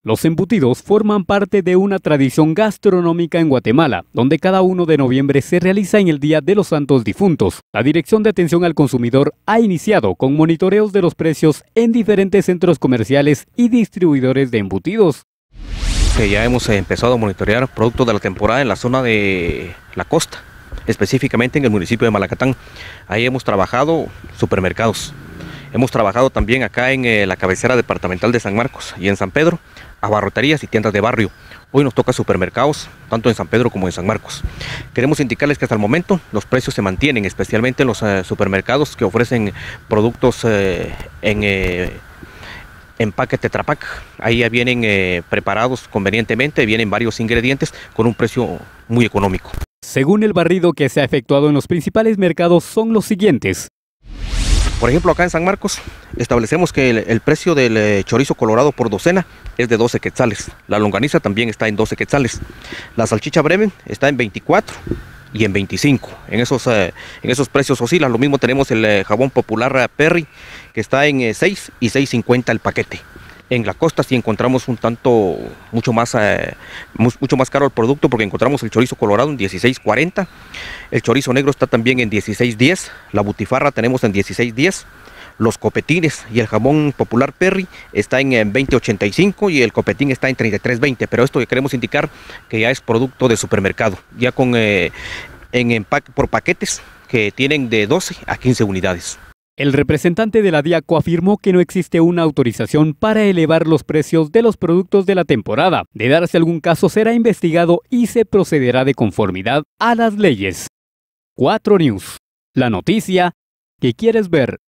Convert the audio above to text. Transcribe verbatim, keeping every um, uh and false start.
Los embutidos forman parte de una tradición gastronómica en Guatemala, donde cada uno de noviembre se realiza en el Día de los Santos Difuntos. La Dirección de Atención al Consumidor ha iniciado con monitoreos de los precios en diferentes centros comerciales y distribuidores de embutidos. Que ya hemos empezado a monitorear productos de la temporada en la zona de la costa, específicamente en el municipio de Malacatán. Ahí hemos trabajado supermercados. Hemos trabajado también acá en eh, la cabecera departamental de San Marcos y en San Pedro, abarroterías y tiendas de barrio. Hoy nos toca supermercados, tanto en San Pedro como en San Marcos. Queremos indicarles que hasta el momento los precios se mantienen, especialmente en los eh, supermercados que ofrecen productos eh, en eh, empaque Tetra Pak. Ahí ya vienen eh, preparados convenientemente, vienen varios ingredientes con un precio muy económico. Según el barrido que se ha efectuado en los principales mercados son los siguientes. Por ejemplo, acá en San Marcos establecemos que el, el precio del eh, chorizo colorado por docena es de doce quetzales. La longaniza también está en doce quetzales. La salchicha Bremen está en veinticuatro y en veinticinco. En esos, eh, en esos precios oscilan. Lo mismo tenemos el eh, jabón popular eh, Perry, que está en eh, seis y seis cincuenta el paquete. En la costa sí encontramos un tanto mucho más, eh, mucho más caro el producto, porque encontramos el chorizo colorado en dieciséis cuarenta, el chorizo negro está también en dieciséis diez, la butifarra tenemos en dieciséis diez, los copetines y el jamón popular Perry está en, en veinte ochenta y cinco y el copetín está en treinta y tres veinte, pero esto que queremos indicar que ya es producto de supermercado, ya con eh, en empaque por paquetes que tienen de doce a quince unidades. El representante de la DIACO afirmó que no existe una autorización para elevar los precios de los productos de la temporada. De darse algún caso será investigado y se procederá de conformidad a las leyes. cuatro News. La noticia que quieres ver.